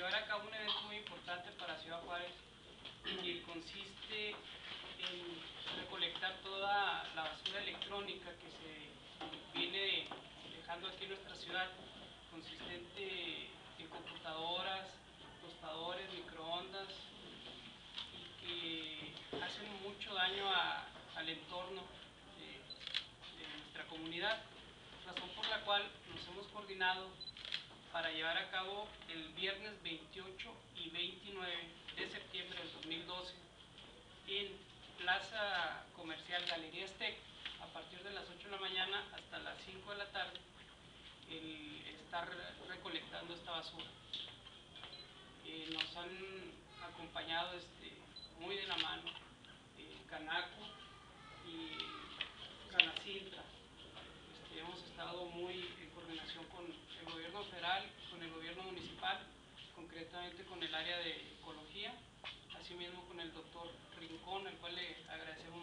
llevar a cabo un evento muy importante para Ciudad Juárez, que consiste en recolectar toda la basura electrónica que se viene dejando aquí en nuestra ciudad, consistente en computadoras, tostadores, microondas, y que hacen mucho daño al entorno de nuestra comunidad, razón por la cual nos hemos coordinado para llevar a cabo el viernes 28 y 29 de septiembre del 2012 en Plaza Comercial Galerías Tec, a partir de las 8 de la mañana hasta las 5 de la tarde, el estar recolectando esta basura. Nos han acompañado muy de la mano Canaco y Canacintra. Hemos estado muy en coordinación con el gobierno federal, con el gobierno municipal, concretamente con el área de ecología, asimismo con el doctor Rincón, al cual le agradecemos